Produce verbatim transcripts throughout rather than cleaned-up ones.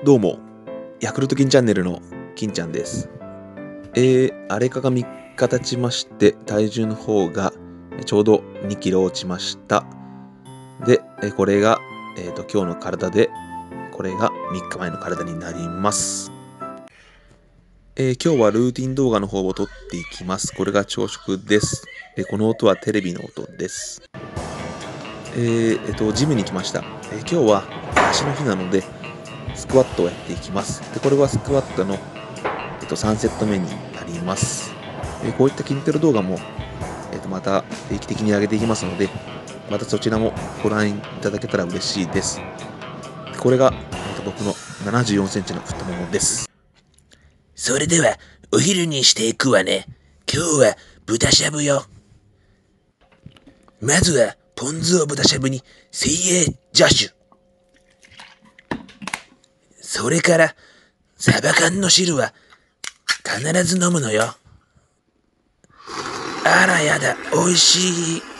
どうも、ヤクルト金チャンネルの金ちゃんです。えー、あれからみっか経ちまして、体重の方がちょうどにキロ落ちました。で、これが、えーと、今日の体で、これがみっかまえの体になります。えー、今日はルーティン動画の方を撮っていきます。これが朝食です。えー、この音はテレビの音です。えー、えーと、ジムに来ました。えー、今日は足の日なので、スクワットをやっていきます。でこれはスクワットの、えっと、さんセット目になります。でこういった筋トレ動画も、えっと、また定期的に上げていきますので、またそちらもご覧いただけたら嬉しいです。でこれが、えっと、僕のななじゅうよんセンチの太ももです。 それではお昼にしていくわね。今日は豚しゃぶよ。まずはポン酢を豚しゃぶに精鋭ジャッシュ。それから、サバ缶の汁は必ず飲むのよ。あらやだ、美味しい。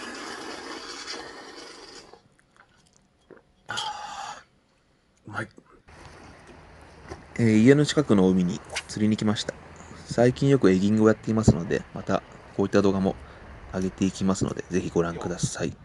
うまい。えー、家の近くの海に釣りに来ました。最近よくエギングをやっていますので、またこういった動画も上げていきますので、ぜひご覧ください。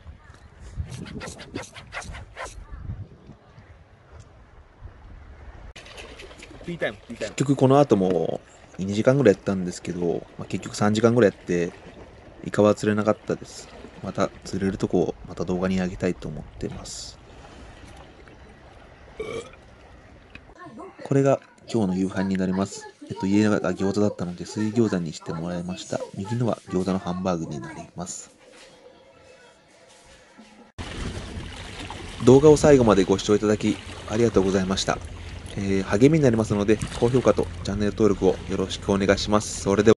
結局この後もにじかんぐらいやったんですけど、まあ、結局さんじかんぐらいやってイカは釣れなかったです。また釣れるとこをまた動画に上げたいと思ってます。これが今日の夕飯になります。えっと家が餃子だったので水餃子にしてもらいました。右のは餃子のハンバーグになります。動画を最後までご視聴いただきありがとうございました。えー、励みになりますので高評価とチャンネル登録をよろしくお願いします。それでは